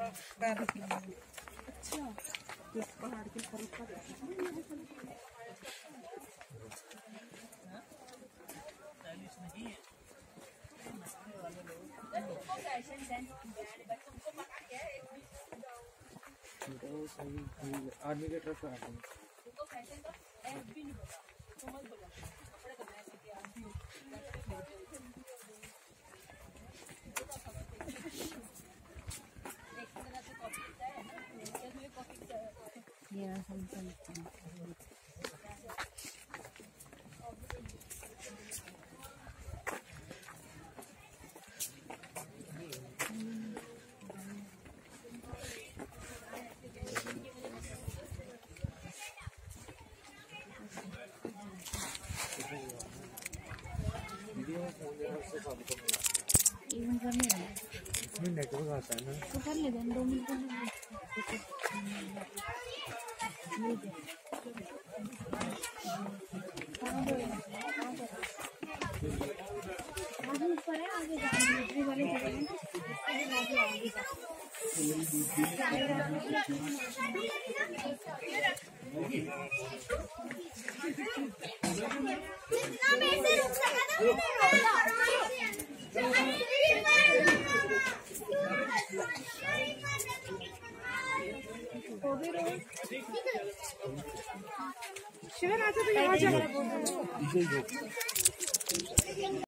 अच्छा पहाड़ के ऊपर आर्मी के ट्रक आ रहे हैं। इसमें नेटवर्क आता है ना तो कर ले 2 मिनट ऊपर है आगे मिलिट्री वाले जगह शिविर आता तो यहाँ